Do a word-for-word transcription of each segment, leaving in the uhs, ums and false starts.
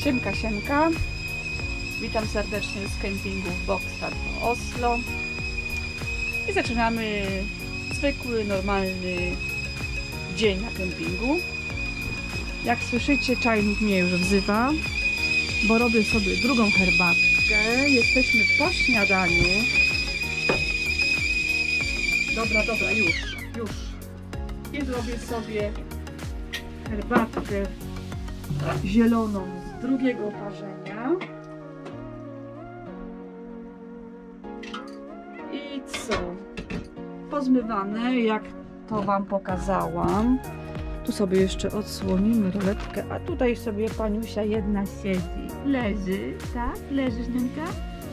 Siemka, siemka. Witam serdecznie z kempingu Bokstad Oslo. I zaczynamy zwykły, normalny dzień na kempingu. Jak słyszycie, czajnik mnie już wzywa, bo robię sobie drugą herbatkę. Jesteśmy po śniadaniu. Dobra, dobra, już, już. I zrobię sobie herbatkę zieloną z drugiego parzenia. I co? Pozmywane, jak to Wam pokazałam. Tu sobie jeszcze odsłonimy roletkę, a tutaj sobie paniusia jedna siedzi. Leży, tak? Leżysz, Niemka?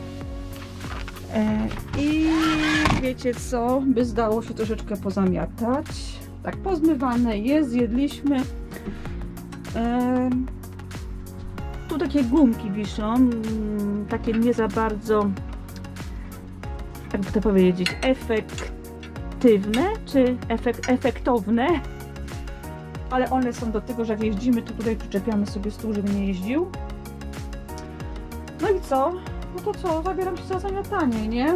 E, I wiecie co? By zdało się troszeczkę pozamiatać. Tak, pozmywane jest, zjedliśmy. E, tu takie gumki wiszą, takie nie za bardzo, jakby to powiedzieć, efektywne, czy efek efektowne. Ale one są do tego, że jak jeździmy, to tutaj przyczepiamy sobie stół, żeby nie jeździł. No i co? No to co? Zabieram się za zamiatanie, nie?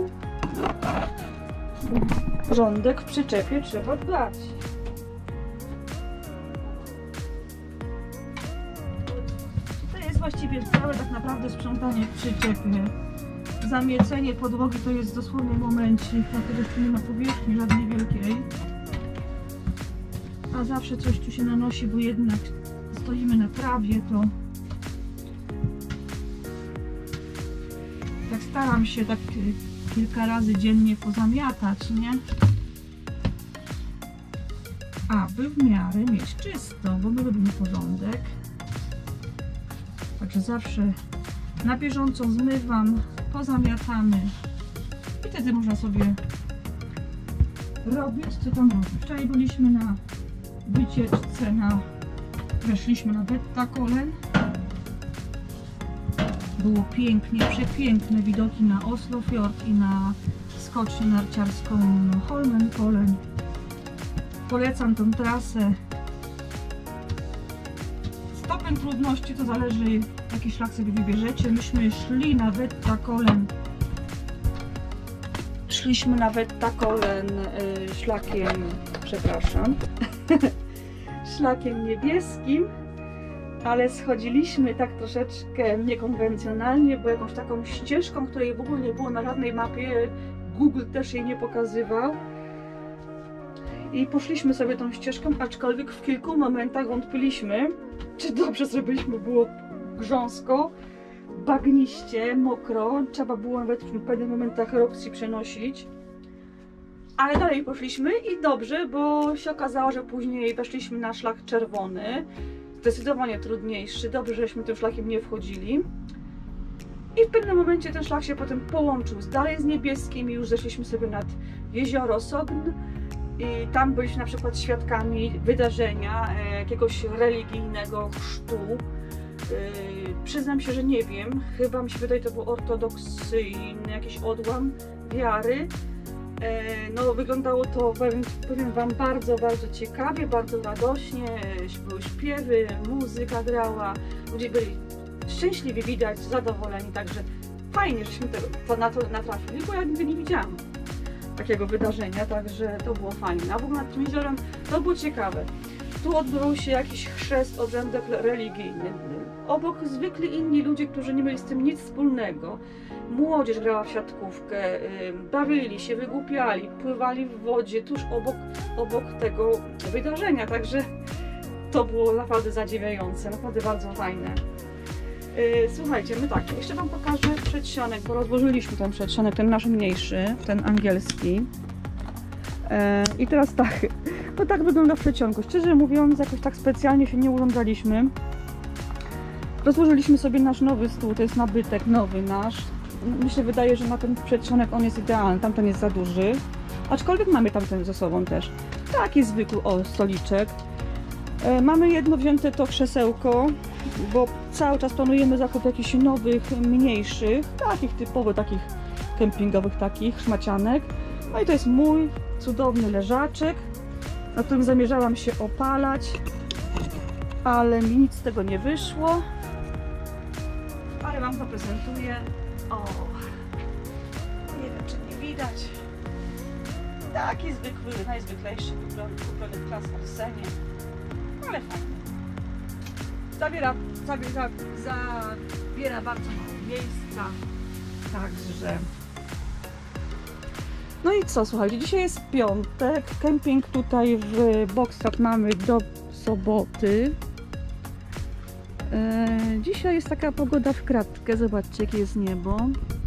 Porządek w przyczepie trzeba dbać. To jest właściwie całe tak naprawdę sprzątanie w przyczepie. Zamiecenie podłogi to jest dosłownie momencik, dlatego że nie ma powierzchni żadnej wielkiej. A zawsze coś tu się nanosi, bo jednak stoimy na trawie, to tak staram się tak kilka razy dziennie pozamiatać, nie? Aby w miarę mieć czysto, bo my robimy porządek. Także zawsze na bieżąco zmywam, pozamiatamy i wtedy można sobie robić, co tam robić. Wczoraj byliśmy na wycieczce, na, weszliśmy na Vettakollen. Było pięknie, przepiękne widoki na Oslofjord i na skocznię narciarską Holmenkollen. Polecam tą trasę. Stopień trudności to zależy, jaki szlak sobie wybierzecie. Myśmy szli na Vettakollen. Szliśmy na Vettakollen yy, szlakiem, przepraszam, szlakiem niebieskim, ale schodziliśmy tak troszeczkę niekonwencjonalnie, bo jakąś taką ścieżką, której w ogóle nie było na żadnej mapie, Google też jej nie pokazywał. I poszliśmy sobie tą ścieżką, aczkolwiek w kilku momentach wątpiliśmy, czy dobrze zrobiliśmy, było grząsko, bagniście, mokro, trzeba było nawet w pewnych momentach Roxy przenosić. Ale dalej poszliśmy i dobrze, bo się okazało, że później weszliśmy na szlak czerwony, zdecydowanie trudniejszy, dobrze, żeśmy tym szlakiem nie wchodzili. I w pewnym momencie ten szlak się potem połączył z dalej z niebieskim i już zeszliśmy sobie nad jezioro Sogn i tam byliśmy na przykład świadkami wydarzenia e, jakiegoś religijnego chrztu. Yy, przyznam się, że nie wiem, chyba mi się wydaje, to był ortodoksyjny jakiś odłam wiary. Yy, no wyglądało to, powiem, powiem Wam, bardzo, bardzo ciekawie, bardzo radośnie, były śpiewy, muzyka grała, ludzie byli szczęśliwi, widać, zadowoleni, także fajnie, żeśmy tego, to na to natrafili, bo ja nigdy nie widziałam takiego wydarzenia, także to było fajne. A w ogóle nad tym jeziorem to było ciekawe. Tu odbywał się jakiś chrzest, obrzędek religijny. Obok zwykli inni ludzie, którzy nie mieli z tym nic wspólnego. Młodzież grała w siatkówkę, bawili się, wygłupiali, pływali w wodzie tuż obok, obok tego wydarzenia. Także to było naprawdę zadziwiające, naprawdę bardzo fajne. Słuchajcie, my tak, jeszcze Wam pokażę przedsionek, bo rozłożyliśmy ten przedsionek, ten nasz mniejszy, ten angielski. I teraz tak, no tak wygląda w przedsionku. Szczerze mówiąc, jakoś tak specjalnie się nie urządzaliśmy. Rozłożyliśmy sobie nasz nowy stół, to jest nabytek nowy nasz. Mi się wydaje, że na ten przedsionek on jest idealny, tamten jest za duży. Aczkolwiek mamy tamten ze sobą też. Taki zwykły, o, stoliczek. E, mamy jedno wzięte to krzesełko, bo cały czas planujemy zakup jakichś nowych, mniejszych, takich typowo, takich kempingowych, takich szmacianek. No i to jest mój cudowny leżaczek, na którym zamierzałam się opalać, ale mi nic z tego nie wyszło. ale Wam to prezentuję. O, nie wiem, czy nie widać. Taki zwykły, najzwyklejszy, kupiony w Class Arsenie, ale fajny. Zabiera, zabiera, zabiera bardzo mało miejsca, także... No i co, słuchajcie, dzisiaj jest piątek, kemping tutaj w Bogstad mamy do soboty. Eee, dzisiaj jest taka pogoda w kratkę, zobaczcie jakie jest niebo.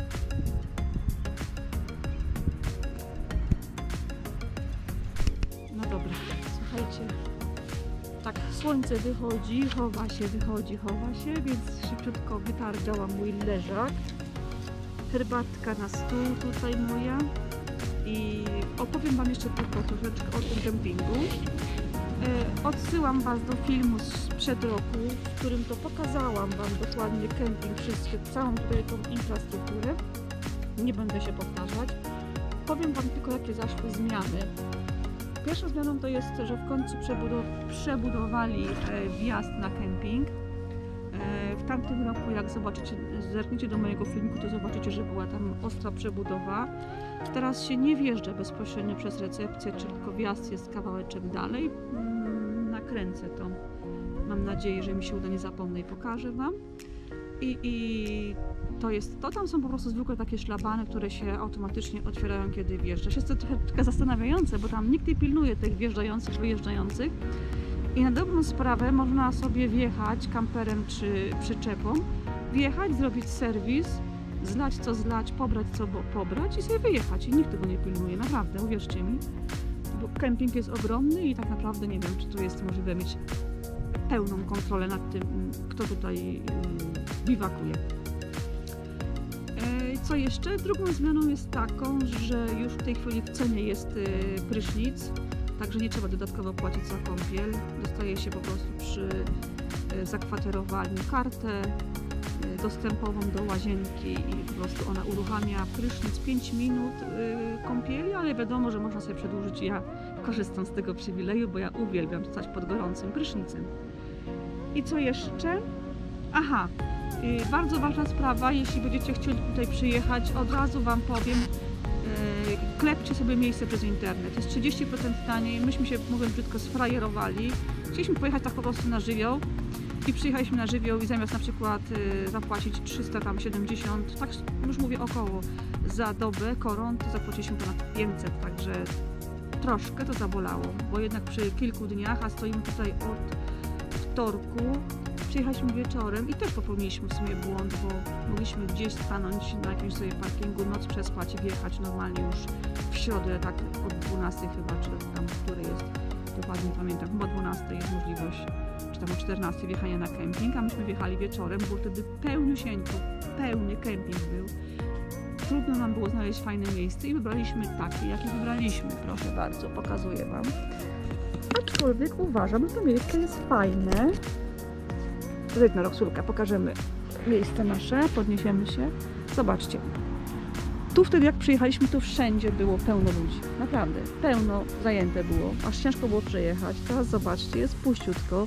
No dobra, słuchajcie, tak słońce wychodzi, chowa się, wychodzi, chowa się, więc szybciutko wytargałam mój leżak. Herbatka na stół tutaj moja. I opowiem Wam jeszcze tylko troszeczkę o tym kempingu. E, odsyłam Was do filmu sprzed roku, w którym to pokazałam Wam dokładnie kemping, wszystkie, całą tutaj tą infrastrukturę. Nie będę się powtarzać. Powiem Wam tylko, jakie zaszły zmiany. Pierwszą zmianą to jest, że w końcu przebudow przebudowali e, wjazd na kemping. E, w tamtym roku, jak zobaczycie, zerkniecie do mojego filmiku, to zobaczycie, że była tam ostra przebudowa. Teraz się nie wjeżdża bezpośrednio przez recepcję, czy tylko wjazd jest kawałeczek dalej. Nakręcę to. Mam nadzieję, że mi się uda, nie zapomnę i pokażę Wam. I, i to jest to. Tam są po prostu zwykłe takie szlabany, które się automatycznie otwierają, kiedy wjeżdżasz. Jest to trochę, trochę zastanawiające, bo tam nikt nie pilnuje tych wjeżdżających, wyjeżdżających. I na dobrą sprawę można sobie wjechać kamperem czy przyczepą, wjechać, zrobić serwis, zlać co zlać, pobrać co pobrać i sobie wyjechać. I nikt tego nie pilnuje, naprawdę, uwierzcie mi. Bo kemping jest ogromny i tak naprawdę nie wiem, czy tu jest możliwe mieć pełną kontrolę nad tym, kto tutaj biwakuje. Co jeszcze? Drugą zmianą jest taką, że już w tej chwili w cenie jest prysznic, także nie trzeba dodatkowo płacić za kąpiel. Dostaje się po prostu przy zakwaterowaniu kartę dostępową do łazienki i po prostu ona uruchamia prysznic pięć minut kąpieli, ale wiadomo, że można sobie przedłużyć. Ja korzystam z tego przywileju, bo ja uwielbiam stać pod gorącym prysznicem. I co jeszcze? Aha, bardzo ważna sprawa, jeśli będziecie chcieli tutaj przyjechać, od razu Wam powiem, klepcie sobie miejsce przez internet. Jest trzydzieści procent taniej. Myśmy się, mówiąc brzydko, sfrajerowali. Chcieliśmy pojechać tak po prostu na żywioł i przyjechaliśmy na żywioł i zamiast na przykład y, zapłacić trzysta siedemdziesiąt, tak już mówię około, za dobę koron, to zapłaciliśmy ponad pięćset, także troszkę to zabolało, bo jednak przy kilku dniach, a stoimy tutaj od wtorku, przyjechaliśmy wieczorem i też popełniliśmy w sumie błąd, bo mogliśmy gdzieś stanąć na jakimś sobie parkingu, noc przespać i wjechać normalnie już w środę, tak od dwunastej chyba, czy tam, który jest, dokładnie pamiętam, chyba o dwunastej jest możliwość, czy tam o czternastej wjechania na kemping, a myśmy wjechali wieczorem, bo wtedy pełniusieńko, pełny kemping był. Trudno nam było znaleźć fajne miejsce i wybraliśmy takie, jakie wybraliśmy, proszę bardzo, pokazuję Wam. Aczkolwiek uważam, że to miejsce jest fajne. Zejdź na Roxulka, pokażemy miejsce nasze, podniesiemy się. Zobaczcie. Tu wtedy jak przyjechaliśmy, to wszędzie było pełno ludzi. Naprawdę, pełno zajęte było, aż ciężko było przejechać. Teraz zobaczcie, jest puściutko.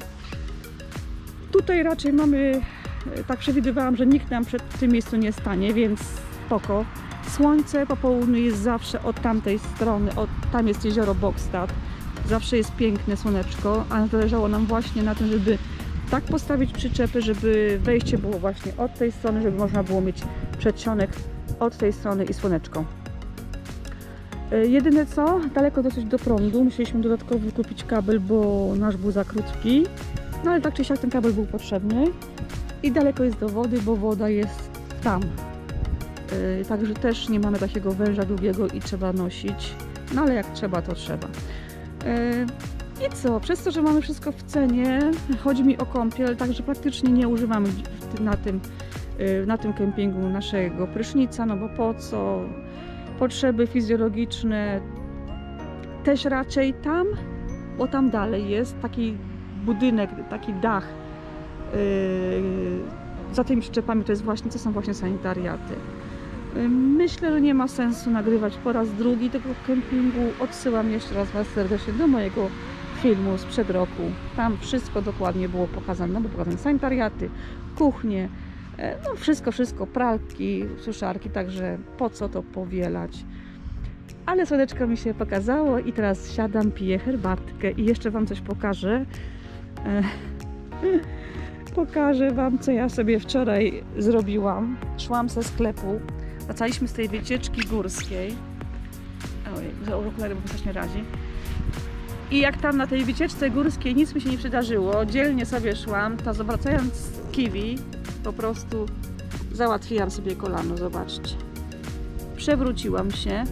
Tutaj raczej mamy, tak przewidywałam, że nikt nam przed tym miejscu nie stanie, więc spoko. Słońce po południu jest zawsze od tamtej strony, od, tam jest jezioro Bogstad. Zawsze jest piękne słoneczko, a zależało nam właśnie na tym, żeby tak postawić przyczepy, żeby wejście było właśnie od tej strony, żeby można było mieć przedsionek od tej strony i słoneczko. Jedyne co, daleko dosyć do prądu, musieliśmy dodatkowo wykupić kabel, bo nasz był za krótki, no ale tak czy siak ten kabel był potrzebny. I daleko jest do wody, bo woda jest tam. Yy, także też nie mamy takiego węża długiego i trzeba nosić, no ale jak trzeba, to trzeba. Yy, I co? Przez to, że mamy wszystko w cenie, chodzi mi o kąpiel, także praktycznie nie używamy na tym, yy, na tym kempingu naszego prysznica, no bo po co? Potrzeby fizjologiczne też raczej tam, bo tam dalej jest taki budynek, taki dach. Yy, za tymi przyczepami to jest właśnie, to są właśnie sanitariaty. Yy, myślę, że nie ma sensu nagrywać po raz drugi tego kempingu. Odsyłam jeszcze raz Was serdecznie do mojego filmu sprzed roku. Tam wszystko dokładnie było pokazane, no bo pokazane sanitariaty, kuchnie, No wszystko, wszystko, pralki, suszarki, także po co to powielać. Ale słoneczko mi się pokazało i teraz siadam, piję herbatkę i jeszcze Wam coś pokażę. Pokażę Wam, co ja sobie wczoraj zrobiłam. Szłam ze sklepu, wracaliśmy z tej wycieczki górskiej. Oj, okulary, bo strasznie razi. I jak tam na tej wycieczce górskiej nic mi się nie przydarzyło, dzielnie sobie szłam, to zawracając kiwi, po prostu załatwiłam sobie kolano, zobaczcie. Przewróciłam się,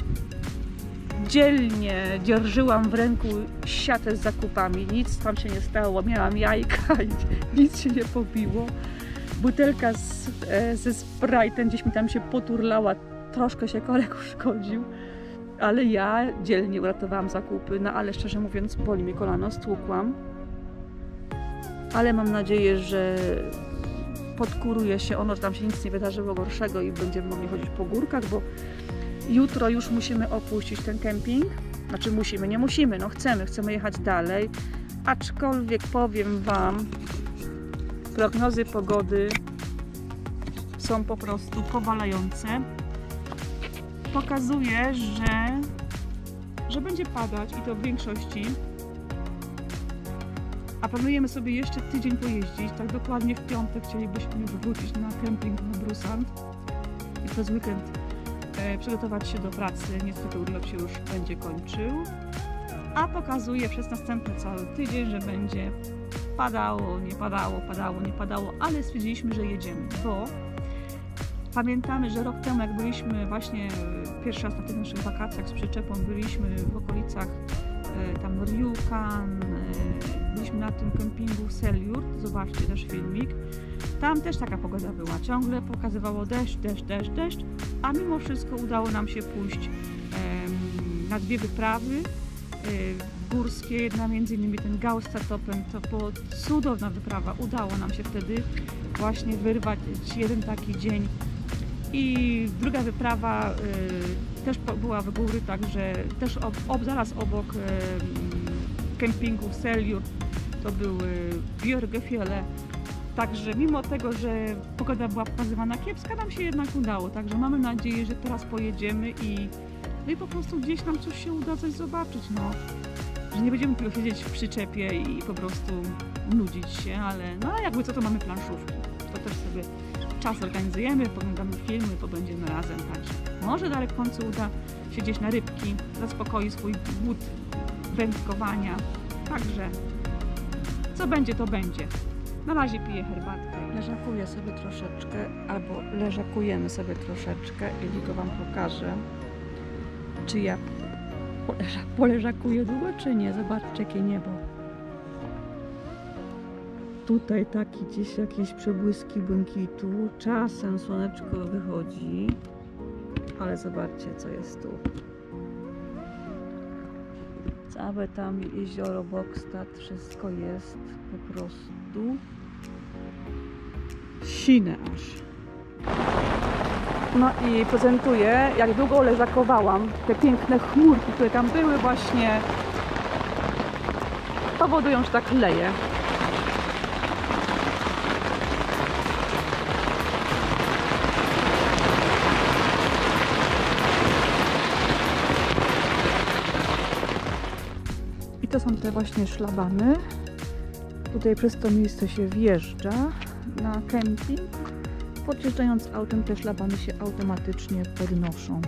dzielnie dzierżyłam w ręku siatę z zakupami, nic tam się nie stało, miałam jajka, nic się nie pobiło. Butelka z, e, ze Sprite'em gdzieś mi tam się poturlała, troszkę się korek uszkodził, ale ja dzielnie uratowałam zakupy, no ale szczerze mówiąc boli mi kolano, stłukłam. Ale mam nadzieję, że podkuruje się ono, że tam się nic nie wydarzyło gorszego i będziemy mogli chodzić po górkach, bo jutro już musimy opuścić ten kemping. Znaczy musimy, nie musimy, no chcemy, chcemy jechać dalej. Aczkolwiek powiem Wam, prognozy pogody są po prostu powalające. Pokazuje, że, że będzie padać i to w większości. A planujemy sobie jeszcze tydzień pojeździć, tak dokładnie w piątek chcielibyśmy wrócić na kemping na Brusand i przez weekend e, przygotować się do pracy. Niestety urlop się już będzie kończył, a pokazuje przez następny cały tydzień, że będzie padało, nie padało, padało, nie padało, ale stwierdziliśmy, że jedziemy, bo pamiętamy, że rok temu jak byliśmy właśnie pierwszy raz na tych naszych wakacjach z przyczepą, byliśmy w okolicach e, tam Rjukan, e, byliśmy na tym kempingu Seljord, zobaczcie też filmik. Tam też taka pogoda była, ciągle pokazywało deszcz, deszcz, deszcz, deszcz, a mimo wszystko udało nam się pójść e, na dwie wyprawy e, górskie, jedna między innymi ten Gaustatopen, to była cudowna wyprawa, udało nam się wtedy właśnie wyrwać jeden taki dzień. I druga wyprawa y, też była w góry, także też ob, ob, zaraz obok y, kempingu Seljord to były Björgefjelle. Także mimo tego, że pogoda była pokazywana kiepska, nam się jednak udało. Także mamy nadzieję, że teraz pojedziemy i, no i po prostu gdzieś nam coś się uda coś zobaczyć. No. Że nie będziemy tylko siedzieć w przyczepie i po prostu nudzić się, ale no jakby co, to mamy planszówki. To też sobie czas organizujemy, poglądamy filmy, pobędziemy razem, także może dalej w końcu uda się gdzieś na rybki, zaspokoi swój głód wędkowania, także co będzie, to będzie. Na razie piję herbatkę. Leżakuję sobie troszeczkę, albo leżakujemy sobie troszeczkę i tylko Wam pokażę, czy ja poleża, poleżakuję długo, czy nie. Zobaczcie, jakie niebo. Tutaj taki gdzieś jakieś przebłyski błękitu, czasem słoneczko wychodzi, ale zobaczcie, co jest tu. Całe tam jezioro Bogstad, wszystko jest po prostu sine aż. No i prezentuję, jak długo leżakowałam. Te piękne chmurki, które tam były, właśnie powodują, że tak leje. I to są te właśnie szlabany. Tutaj przez to miejsce się wjeżdża na kemping. Podjeżdżając autem, te szlabany się automatycznie podnoszą.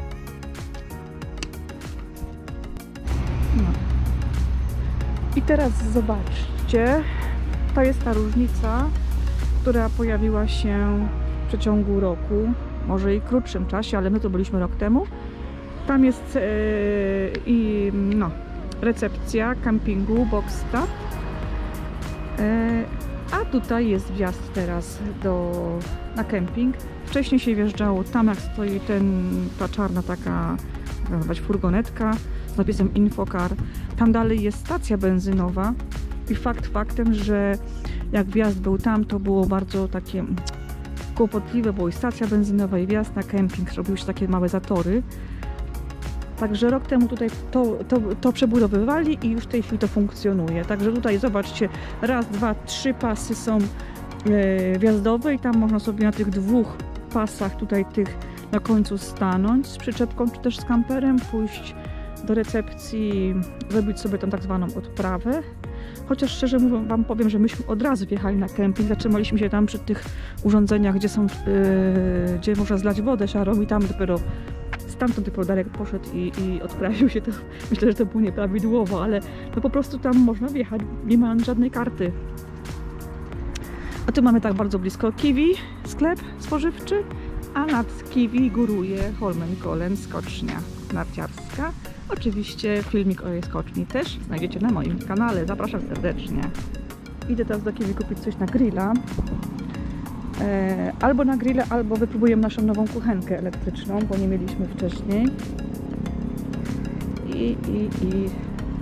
No. I teraz zobaczcie, to jest ta różnica, która pojawiła się w przeciągu roku, może i krótszym czasie, ale my to byliśmy rok temu. Tam jest yy, i no, recepcja kempingu Bogstad, yy, a tutaj jest wjazd teraz do, na kemping. Wcześniej się wjeżdżało tam, jak stoi ten, ta czarna taka, jak nazwać, furgonetka z napisem Infocar. Tam dalej jest stacja benzynowa i fakt faktem, że jak wjazd był tam, to było bardzo takie kłopotliwe, bo i stacja benzynowa, i wjazd na kemping, robiły się takie małe zatory. Także rok temu tutaj to, to, to przebudowywali i już w tej chwili to funkcjonuje. Także tutaj zobaczcie, raz, dwa, trzy pasy są yy, wjazdowe i tam można sobie na tych dwóch pasach tutaj tych na końcu stanąć z przyczepką czy też z kamperem, pójść do recepcji, zrobić sobie tą tak zwaną odprawę. Chociaż szczerze mówiąc wam powiem, że myśmy od razu wjechali na kemping, zatrzymaliśmy się tam przy tych urządzeniach, gdzie są, yy, gdzie można zlać wodę szarą i tam dopiero stamtąd tylko Darek poszedł i, i odprawił się to. Myślę, że to było nieprawidłowo, ale no po prostu tam można wjechać, nie mając żadnej karty. A tu mamy tak bardzo blisko Kiwi, sklep spożywczy, a nad Kiwi góruje Holmenkollen, skocznia narciarska. Oczywiście filmik o jej skoczni też znajdziecie na moim kanale, zapraszam serdecznie. Idę teraz do Kiwi kupić coś na grilla. E, albo na grilla, albo wypróbujemy naszą nową kuchenkę elektryczną, bo nie mieliśmy wcześniej. I, i, i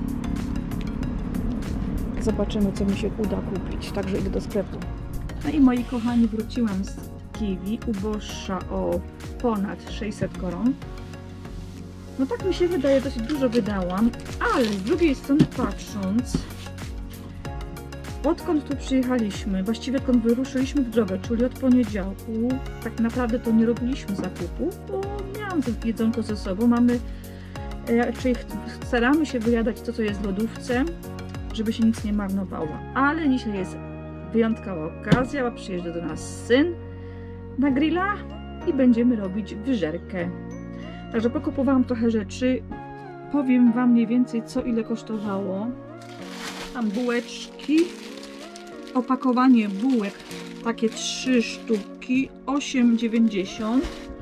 zobaczymy, co mi się uda kupić. Także idę do sklepu. No i moi kochani, wróciłam z Kiwi, uboższa o ponad sześćset koron. No tak mi się wydaje, dosyć dużo wydałam, ale z drugiej strony patrząc, odkąd tu przyjechaliśmy, właściwie odkąd wyruszyliśmy w drogę, czyli od poniedziałku, tak naprawdę to nie robiliśmy zakupu, bo miałam jedzonko ze sobą, mamy, czyli staramy się wyjadać to, co jest w lodówce, żeby się nic nie marnowało, ale dzisiaj jest wyjątkowa okazja, przyjeżdża do nas syn na grilla i będziemy robić wyżerkę. Także pokupowałam trochę rzeczy, powiem wam mniej więcej, co ile kosztowało. Tam bułeczki, opakowanie bułek, takie trzy sztuki, osiem dziewięćdziesiąt.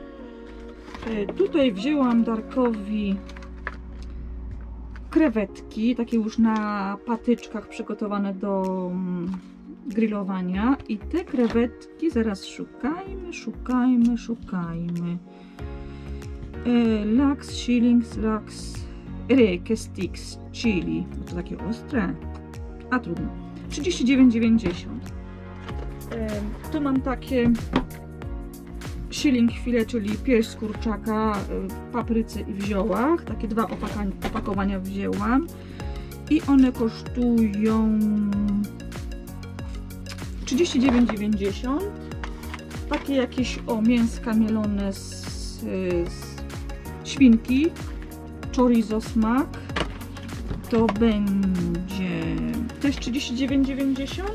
Tutaj wzięłam Darkowi krewetki, takie już na patyczkach przygotowane do grillowania. I te krewetki, zaraz szukajmy, szukajmy, szukajmy. Laks, shillings, laks, reke, sticks, chili. No to takie ostre. A trudno. trzydzieści dziewięć dziewięćdziesiąt. Tu mam takie shilling filet, czyli pierś z kurczaka w papryce i w ziołach. Takie dwa opakowania wzięłam. I one kosztują trzydzieści dziewięć dziewięćdziesiąt. Takie jakieś o mięska mielone z, z świnki, chorizo smak, to będzie też trzydzieści dziewięć dziewięćdziesiąt.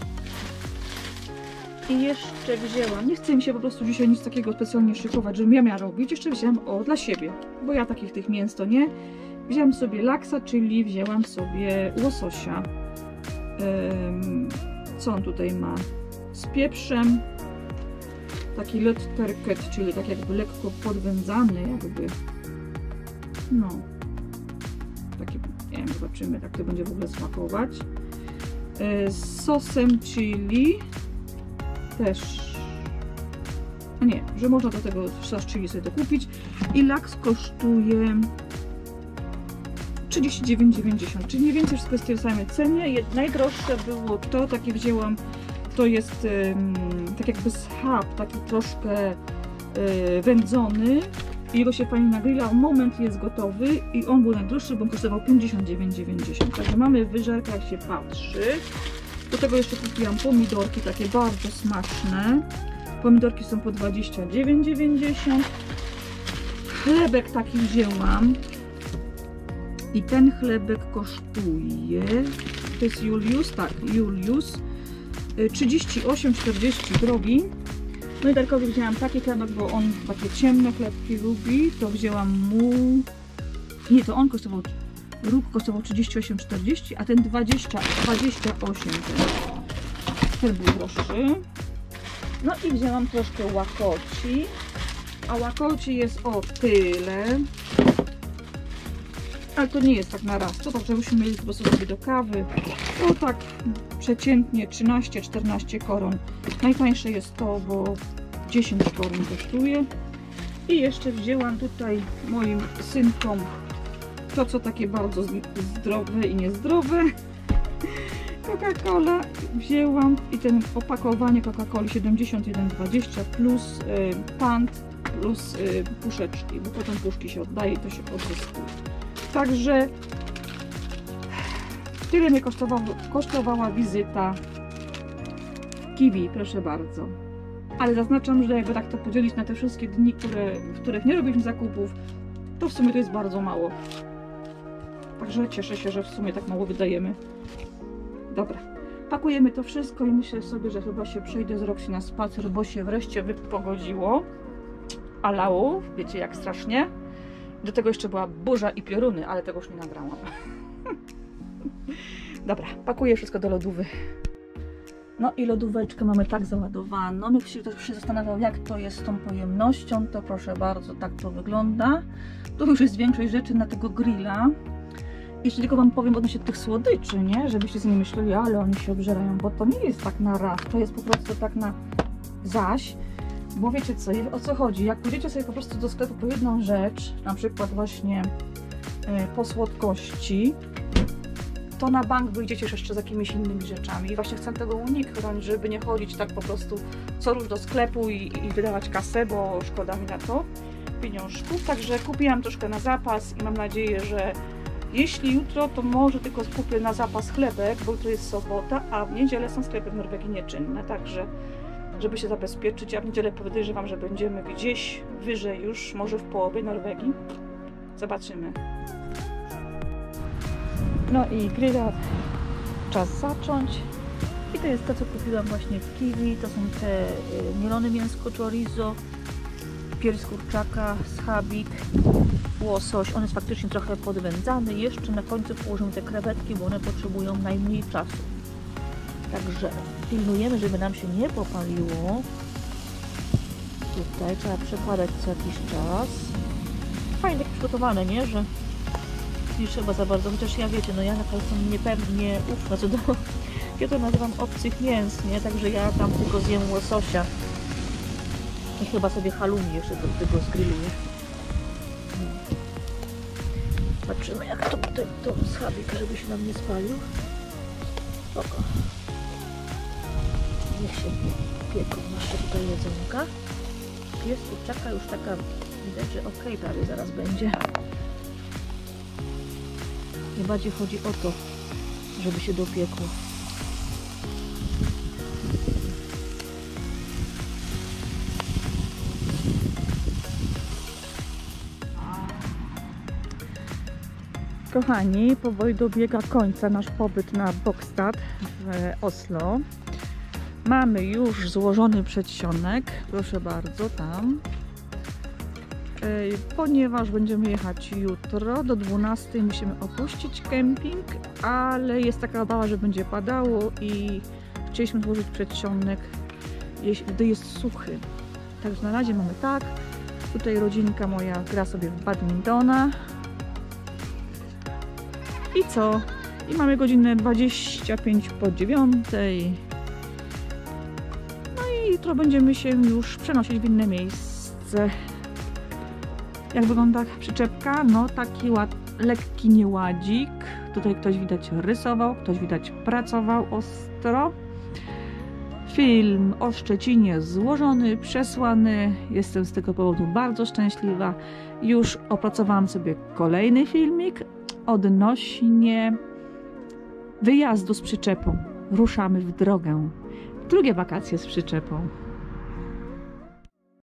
I jeszcze wzięłam, nie chce mi się po prostu dzisiaj nic takiego specjalnie szykować, żebym ja miała robić, jeszcze wzięłam o dla siebie, bo ja takich tych mięs to nie. Wzięłam sobie laksa, czyli wzięłam sobie łososia. Ym, co on tutaj ma? Z pieprzem. Taki letterket, czyli tak jakby lekko podwędzany, jakby. No. Taki, nie wiem, zobaczymy, jak to będzie w ogóle smakować. Z sosem chili. Też. A nie, że można do tego sos chili sobie dokupić. I laks kosztuje trzydzieści dziewięć dziewięćdziesiąt, czyli mniej więcej wszystko jest w tej samej cenie. Najdroższe było to, takie wzięłam. To jest um, tak jakby schab, taki troszkę y, wędzony. Jego się fajnie nagryla, moment jest gotowy i on był najdroższy, bo on kosztował pięćdziesiąt dziewięć dziewięćdziesiąt. Także mamy wyżerkę, jak się patrzy. Do tego jeszcze kupiłam pomidorki, takie bardzo smaczne. Pomidorki są po dwadzieścia dziewięć dziewięćdziesiąt. Chlebek taki wzięłam. I ten chlebek kosztuje, to jest Julius, tak, Julius. trzydzieści osiem czterdzieści drogi. No i Darkowi wzięłam taki chlebek, bo on takie ciemne chlebki lubi. To wzięłam mu... Nie, to on kosztował... Róg kosztował trzydzieści osiem czterdzieści, a ten dwadzieścia, dwadzieścia osiem ten, ten był droższy. No i wzięłam troszkę łakoci. A łakoci jest o tyle. Ale to nie jest tak na raz, to tak, żebyśmy mieli po prostu sobie do kawy. To tak przeciętnie trzynaście czternaście koron. Najtańsze jest to, bo dziesięć koron kosztuje. I jeszcze wzięłam tutaj moim synkom to, co takie bardzo zdrowe i niezdrowe. Coca-Cola wzięłam i ten opakowanie Coca-Coli siedemdziesiąt jeden dwadzieścia plus y, pant plus y, puszeczki, bo potem puszki się oddaje i to się odzyskuje. Także tyle mnie kosztowała, kosztowała wizyta Kiwi, proszę bardzo. Ale zaznaczam, że jakby tak to podzielić na te wszystkie dni, które, w których nie robiliśmy zakupów, to w sumie to jest bardzo mało. Także cieszę się, że w sumie tak mało wydajemy. Dobra, pakujemy to wszystko i myślę sobie, że chyba się przejdę z Roxy na spacer, bo się wreszcie wypogodziło. Alało, wiecie jak strasznie. Do tego jeszcze była burza i pioruny, ale tego już nie nagrałam. Dobra, pakuję wszystko do lodówy. No i lodóweczkę mamy tak załadowaną. Jak się ktoś się zastanawiał, jak to jest z tą pojemnością, to proszę bardzo, tak to wygląda. Tu już jest większość rzeczy na tego grilla. Jeszcze tylko wam powiem odnośnie tych słodyczy, nie? Żebyście sobie nie myśleli, ale oni się obżerają, bo to nie jest tak na raz, to jest po prostu tak na zaś. Bo wiecie co, o co chodzi? Jak pójdziecie sobie po prostu do sklepu po jedną rzecz, na przykład właśnie yy, po słodkości, to na bank wyjdziecie jeszcze z jakimiś innymi rzeczami. I właśnie chcę tego uniknąć, żeby nie chodzić tak po prostu co rusz do sklepu i, i wydawać kasę, bo szkoda mi na to pieniążków. Także kupiłam troszkę na zapas i mam nadzieję, że jeśli jutro, to może tylko kupię na zapas chlebek, bo jutro jest sobota, a w niedzielę są sklepy w Norwegii nieczynne. Także żeby się zabezpieczyć, a w niedzielę podejrzewam, że będziemy gdzieś wyżej już, może w połowie Norwegii. Zobaczymy. No i grilla czas zacząć. I to jest to, co kupiłam właśnie w Kiwi. To są te y, mielone mięsko chorizo, pierś kurczaka, schabik, łosoś. On jest faktycznie trochę podwędzany. Jeszcze na końcu położymy te krewetki, bo one potrzebują najmniej czasu. Także pilnujemy, żeby nam się nie popaliło. Tutaj trzeba przekładać co jakiś czas. Fajnie przygotowane, nie? Że nie trzeba za bardzo, chociaż ja wiecie, no ja na pewno niepewnie ufna co do, ja to nazywam obcych mięs, nie? Także ja tam tylko zjem łososia i chyba sobie halloumi jeszcze do tego zgrilluję. Patrzymy jak to tutaj to schabik, żeby się nam nie spalił. Spoko. Niech się pieką nasze tutaj jedzonka. Pies kurczaka już taka, widać, że ok, prawie zaraz będzie. Najbardziej chodzi o to, żeby się dopiekło. Kochani, powoli dobiega końca nasz pobyt na Bogstad w Oslo. Mamy już złożony przedsionek, proszę bardzo, tam. Ponieważ będziemy jechać jutro, do dwunastej musimy opuścić kemping, ale jest taka obawa, że będzie padało i chcieliśmy złożyć przedsionek, gdy jest suchy. Także na razie mamy tak. Tutaj rodzinka moja gra sobie w badmintona. I co? I mamy godzinę dwadzieścia pięć po dziewiątej. No i jutro będziemy się już przenosić w inne miejsce. Jak wygląda przyczepka? No taki ład, lekki nieładzik. Tutaj ktoś widać rysował, ktoś widać pracował ostro. Film o Szczecinie złożony, przesłany. Jestem z tego powodu bardzo szczęśliwa. Już opracowałam sobie kolejny filmik odnośnie wyjazdu z przyczepą. Ruszamy w drogę. Drugie wakacje z przyczepą.